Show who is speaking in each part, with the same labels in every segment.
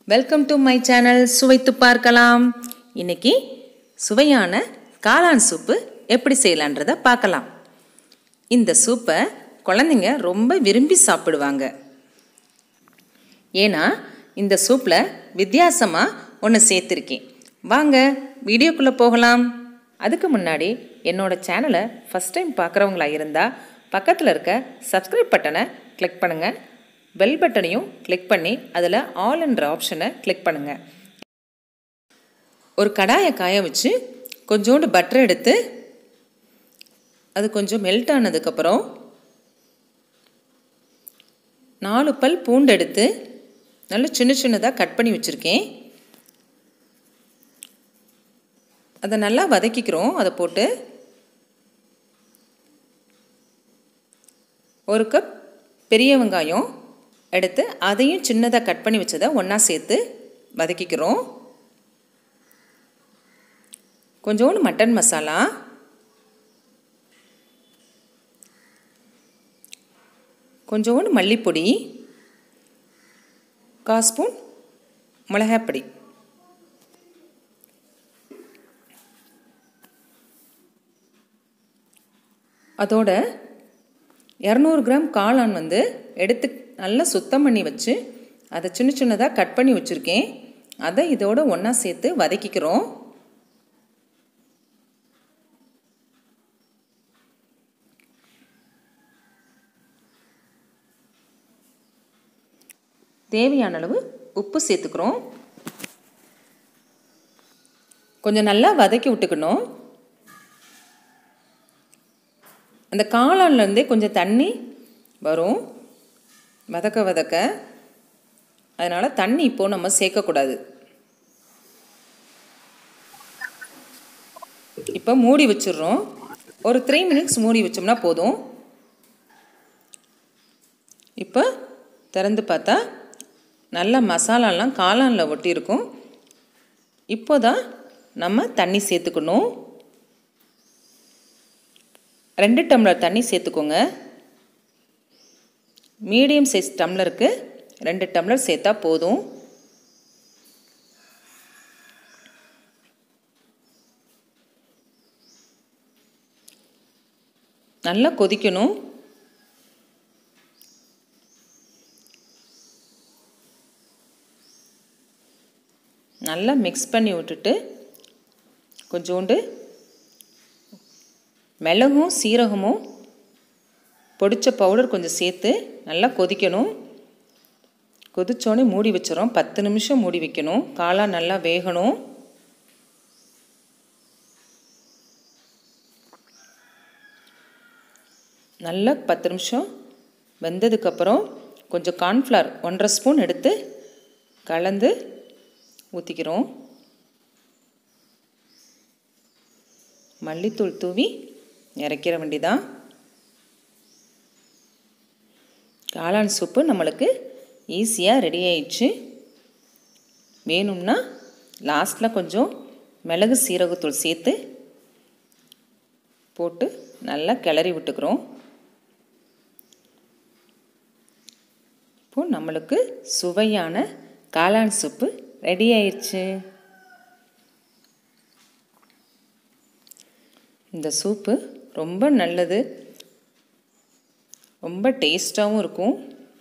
Speaker 1: Welcome to my channel சுவைத்து பார்க்கலாம். இன்னைக்கு சுவையான காளான் சூப்பு எப்படி செய்யலான்றதை பார்க்கலாம். இந்த சூப்பை குழந்தைங்க ரொம்ப விரும்பி சாப்பிடுவாங்க. ஏன்னா இந்த சூப்பில் வித்தியாசமாக ஒன்று சேர்த்துருக்கேன். வாங்க வீடியோக்குள்ளே போகலாம். அதுக்கு முன்னாடி என்னோட சேனலை ஃபஸ்ட் டைம் பார்க்குறவங்களா இருந்தால் பக்கத்தில் இருக்க சப்ஸ்கிரைப் பட்டனை கிளிக் பண்ணுங்கள். பெல் பட்டனையும் கிளிக் பண்ணி அதில் ஆல் என்ற ஆப்ஷனை கிளிக் பண்ணுங்கள். ஒரு கடாயை காய வச்சு கொஞ்சோண்டு பட்டர் எடுத்து அது கொஞ்சம் மெல்ட் ஆனதுக்கப்புறம் 4 பல் பூண்டு எடுத்து நல்லா சின்ன சின்னதாக கட் பண்ணி வச்சுருக்கேன். அதை நல்லா வதக்கிக்கிறோம். அதை போட்டு 1 கப் பெரிய வெங்காயம் எடுத்து அதையும் சின்னதாக கட் பண்ணி வச்சதை ஒன்றா சேர்த்து வதக்கிக்கிறோம். கொஞ்சோண்டு மட்டன் மசாலா, கொஞ்சோண்டு மல்லிப்பொடி, 1/4 ஸ்பூன் மிளகாய்ப்பொடி, அதோட 200 கிராம் காளான் எடுத்து நல்லா சுத்தம் பண்ணி வச்சு அதை சின்ன சின்னதாக கட் பண்ணி வச்சுருக்கேன். அதை இதோட ஒன்றா சேர்த்து வதக்கிக்கிறோம். தேவையான அளவு உப்பு சேர்த்துக்கிறோம். கொஞ்சம் நல்லா வதக்கி விட்டுக்கணும். அந்த காளான்லேருந்தே கொஞ்சம் தண்ணி வரும் வதக்க வதக்க. அதனால் தண்ணி இப்போது நம்ம சேர்க்கக்கூடாது. இப்போ மூடி வச்சிடுறோம். ஒரு 3 மினிட்ஸ் மூடி வச்சோம்னா போதும். இப்போ திறந்து பார்த்தா நல்லா மசாலாலாம் காளானில் ஒட்டியிருக்கும். இப்போ தான் நம்ம தண்ணி சேர்த்துக்கணும். 2 டம்ளர் தண்ணி சேர்த்துக்கோங்க. மீடியம் சைஸ் டம்ளருக்கு 2 டம்ளர் சேர்த்தா போதும். நல்லா கொதிக்கணும். நல்லா மிக்ஸ் பண்ணி விட்டுட்டு கொஞ்சோண்டு மிளகும் சீரகமும் பொடிச்ச பவுடர் கொஞ்சம் சேர்த்து நல்லா கொதிக்கணும். கொதிச்சோடனே மூடி வச்சிடறோம். 10 நிமிஷம் மூடி வைக்கணும். காளான் நல்லா வேகணும். நல்லா 10 நிமிஷம் வெந்ததுக்கப்புறம் கொஞ்சம் கார்ன்ஃப்ளவர் 1.5 ஸ்பூன் எடுத்து கலந்து ஊற்றிக்கிறோம். மல்லித்தூள் தூவி இறக்கிற வேண்டிதான். காளான் சூப்பு நம்மளுக்கு ஈஸியாக ரெடி ஆயிடுச்சு. வேணும்னா லாஸ்ட்டில் கொஞ்சம் மிளகு சீரகத்தூள் சேர்த்து போட்டு நல்லா கிளறி விட்டுக்கிறோம். இப்போது நம்மளுக்கு சுவையான காளான் சூப்பு ரெடி ஆயிடுச்சு. இந்த சூப்பு ரொம்ப நல்லது, ரொம்ப டேஸ்டாகவும் இருக்கும்.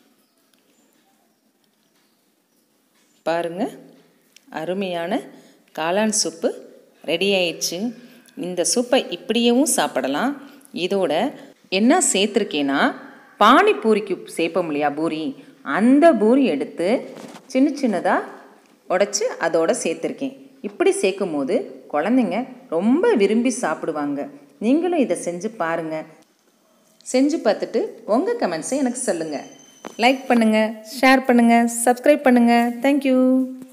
Speaker 1: பாருங்கள், அருமையான காளான் சூப்பு ரெடி ஆயிடுச்சு. இந்த சூப்பை இப்படியேவும் சாப்பிடலாம். இதோட என்ன சேர்த்துருக்கேன்னா பானிபூரிக்கு சேர்ப்போம் இல்லையா பூரி, அந்த பூரி எடுத்து சின்ன சின்னதாக உடைச்சி அதோட சேர்த்துருக்கேன். இப்படி சேர்க்கும் போது குழந்தைங்க ரொம்ப விரும்பி சாப்பிடுவாங்க. நீங்களும் இதை செஞ்சு பாருங்கள். செஞ்சு பார்த்துட்டு உங்கள் கமெண்ட்ஸை எனக்கு சொல்லுங்கள். லைக் பண்ணுங்கள், ஷேர் பண்ணுங்கள், சப்ஸ்கிரைப் பண்ணுங்கள். தேங்க்யூ.